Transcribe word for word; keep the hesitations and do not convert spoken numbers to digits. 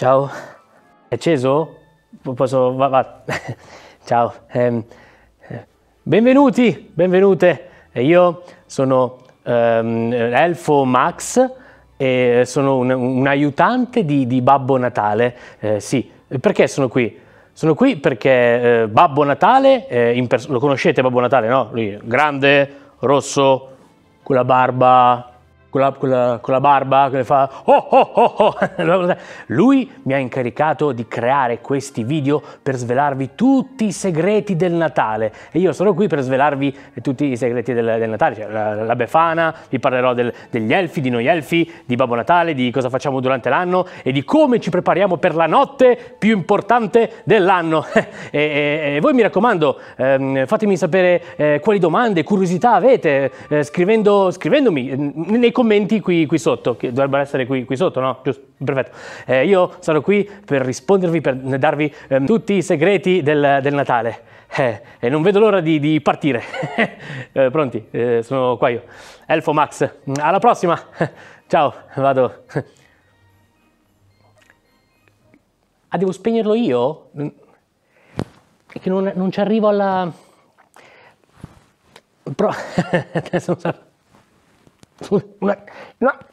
Ciao, è acceso? P- Posso... Va, va. Ciao, ehm, eh, benvenuti, benvenute. Eh, Io sono ehm, Elfo Max e sono un, un aiutante di, di Babbo Natale. Eh, sì, perché sono qui? Sono qui perché eh, Babbo Natale, eh, in pers- lo conoscete Babbo Natale, no? Lui, grande, rosso, con la barba, con la, con la- con la barba che fa oh oh oh oh. Lui mi ha incaricato di creare questi video per svelarvi tutti i segreti del Natale e io sono qui per svelarvi tutti i segreti del, del Natale, cioè la, la Befana, vi parlerò del- degli elfi, di noi elfi, di Babbo Natale, di cosa facciamo durante l'anno e di come ci prepariamo per la notte più importante dell'anno. e, e- e voi mi raccomando, ehm, fatemi sapere eh, quali domande, curiosità avete, eh, scrivendo, scrivendomi eh, nei commenti qui, qui sotto, che dovrebbero essere qui, qui sotto, no? Giusto? Perfetto. Eh, io sarò qui per rispondervi, per darvi ehm, tutti i segreti del, del Natale. Eh, e non vedo l'ora di, di partire. Eh, pronti? Eh, sono qua io. Elfo Max. Alla prossima. Ciao, vado. Ah, devo spegnerlo io? È che non, non ci arrivo alla... Pro... Adesso non so... Una... No.